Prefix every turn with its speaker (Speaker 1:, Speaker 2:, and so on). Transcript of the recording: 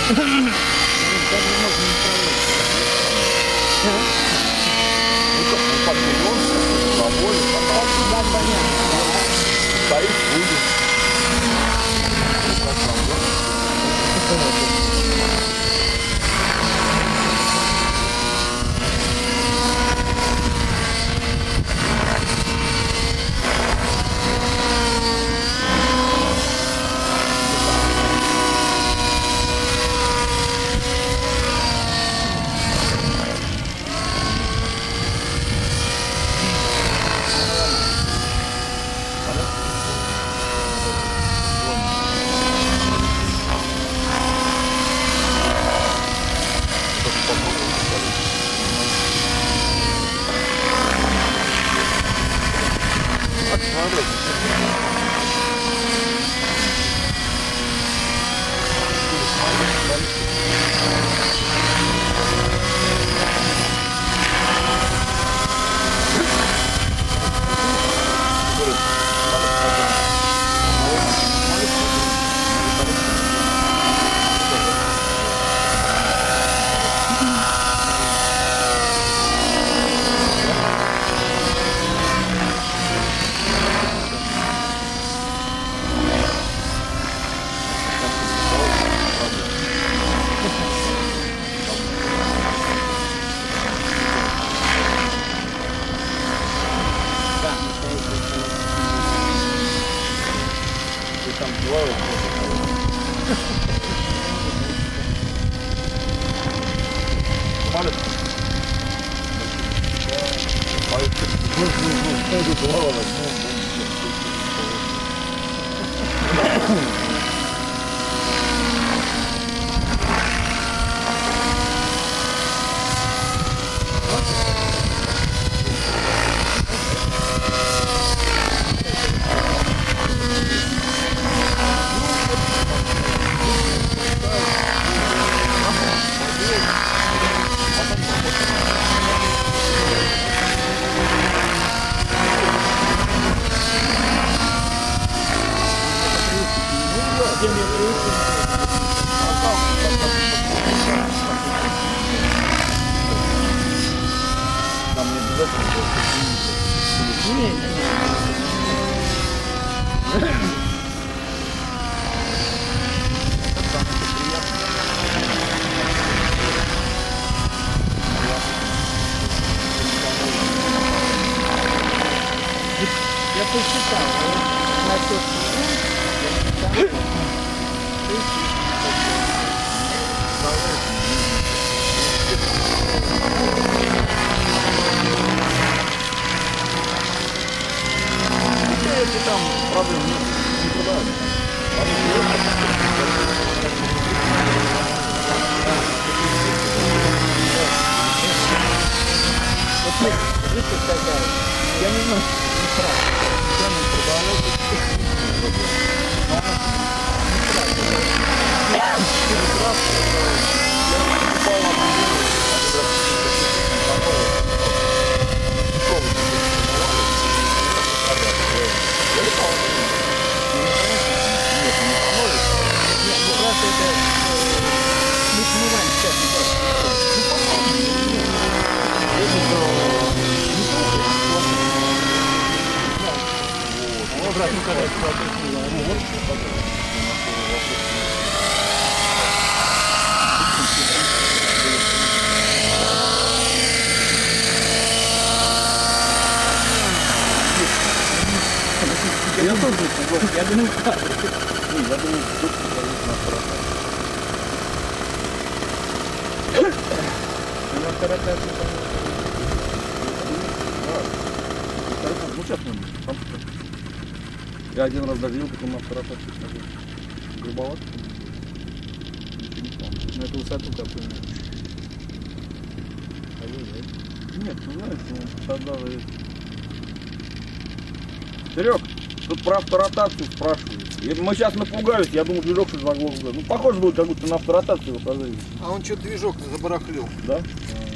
Speaker 1: Я посчитал, насчет
Speaker 2: если там проблем нет, никуда.
Speaker 1: Вот видите, какая, я немножко не прав, я не продавал, я тоже я думаю, так. Я думаю,
Speaker 2: ну сейчас я один раз даже видел, как он на авторатах грубоват.
Speaker 1: На эту высоту какую?
Speaker 2: Нет, ты знаешь, тогда Серег, тут про авторотацию спрашивают. Мы сейчас напугались, я думаю, движок что заглох. Ну, похоже будет, как будто на авторотацию его позади.
Speaker 3: А он что, движок забарахлил?
Speaker 2: Да?